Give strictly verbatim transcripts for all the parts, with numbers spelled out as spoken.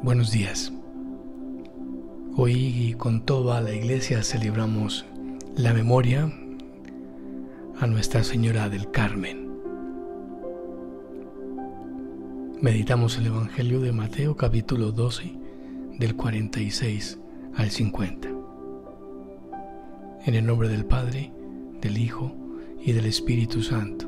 Buenos días. Hoy con toda la iglesia celebramos la memoria a Nuestra Señora del Carmen. Meditamos el Evangelio de Mateo capítulo doce del cuarenta y seis al cincuenta. En el nombre del Padre, del Hijo y del Espíritu Santo.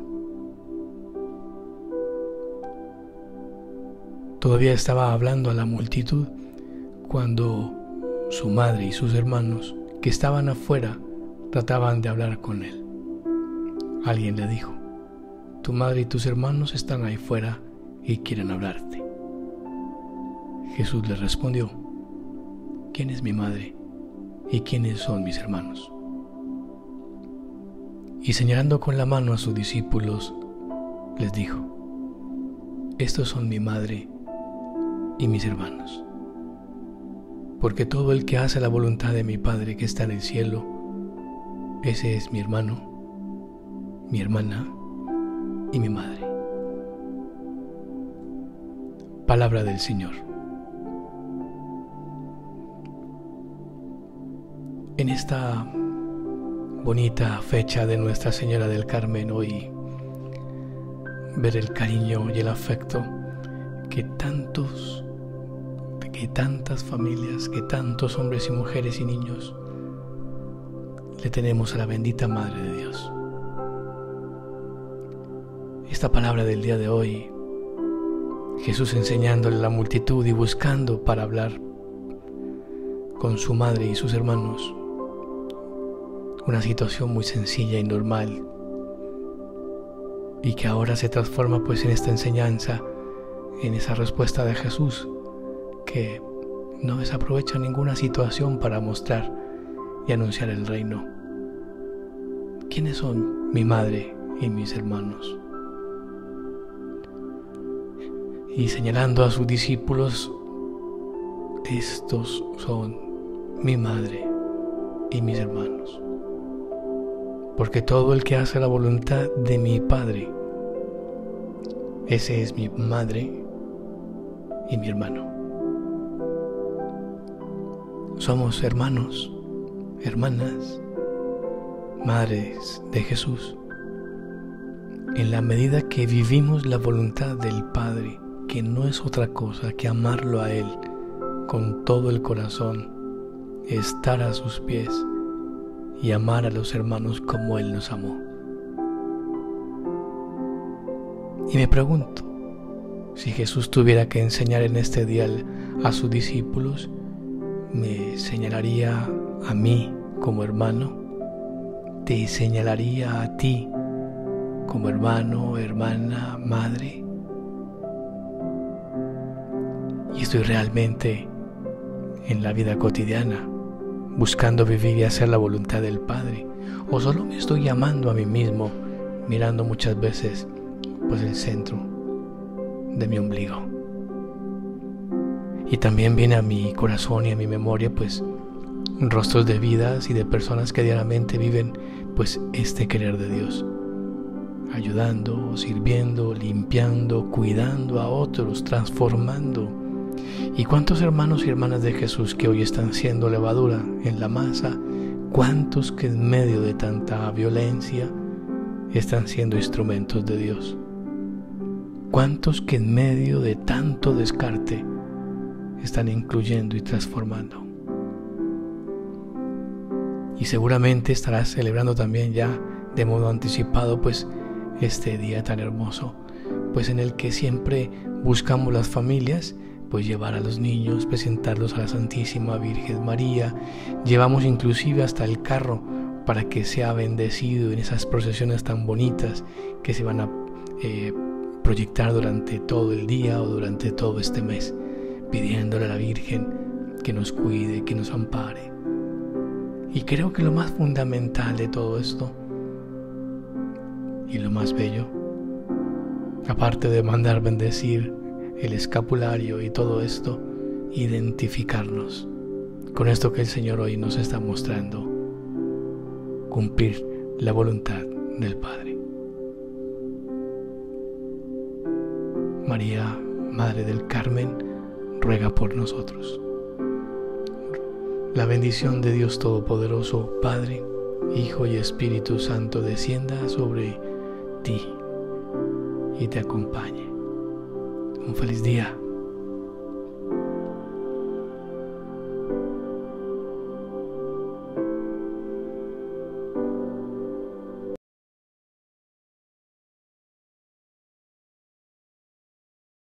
Todavía estaba hablando a la multitud cuando su madre y sus hermanos, que estaban afuera, trataban de hablar con él. Alguien le dijo: tu madre y tus hermanos están ahí fuera y quieren hablarte. Jesús les respondió: ¿quién es mi madre y quiénes son mis hermanos? Y señalando con la mano a sus discípulos, les dijo: estos son mi madre y mis hermanos. Porque todo el que hace la voluntad de mi Padre que está en el cielo, ese es mi hermano, mi hermana y mi madre. Palabra del Señor. En esta bonita fecha de Nuestra Señora del Carmen, hoy ver el cariño y el afecto que tantos, que tantas familias, que tantos hombres y mujeres y niños le tenemos a la bendita Madre de Dios. Esta palabra del día de hoy, Jesús enseñándole a la multitud y buscando para hablar con su madre y sus hermanos, una situación muy sencilla y normal, y que ahora se transforma pues en esta enseñanza, en esa respuesta de Jesús, que no desaprovecha ninguna situación para mostrar y anunciar el reino. ¿Quiénes son mi madre y mis hermanos? Y señalando a sus discípulos, estos son mi madre y mis hermanos. Porque todo el que hace la voluntad de mi Padre, ese es mi madre y mi hermano. Somos hermanos, hermanas, madres de Jesús, en la medida que vivimos la voluntad del Padre, que no es otra cosa que amarlo a Él con todo el corazón, estar a sus pies y amar a los hermanos como Él nos amó. Y me pregunto, si Jesús tuviera que enseñar en este día a sus discípulos, ¿me señalaría a mí como hermano? ¿Te señalaría a ti como hermano, hermana, madre? Y estoy realmente en la vida cotidiana buscando vivir y hacer la voluntad del Padre, o solo me estoy llamando a mí mismo, mirando muchas veces pues el centro de mi ombligo. Y también viene a mi corazón y a mi memoria pues rostros de vidas y de personas que diariamente viven pues este querer de Dios, ayudando, sirviendo, limpiando, cuidando a otros, transformando. Y cuántos hermanos y hermanas de Jesús que hoy están siendo levadura en la masa, cuántos que en medio de tanta violencia están siendo instrumentos de Dios, cuántos que en medio de tanto descarte están incluyendo y transformando. Y seguramente estarás celebrando también ya de modo anticipado pues este día tan hermoso, pues en el que siempre buscamos las familias pues llevar a los niños, presentarlos a la Santísima Virgen María. Llevamos inclusive hasta el carro para que sea bendecido en esas procesiones tan bonitas que se van a eh, proyectar durante todo el día o durante todo este mes, pidiéndole a la Virgen que nos cuide, que nos ampare. Y creo que lo más fundamental de todo esto y lo más bello, aparte de mandar bendecir el escapulario y todo esto, identificarnos con esto que el Señor hoy nos está mostrando, cumplir la voluntad del Padre. María, Madre del Carmen, ruega por nosotros. La bendición de Dios Todopoderoso, Padre, Hijo y Espíritu Santo descienda sobre ti y te acompañe. Un feliz día.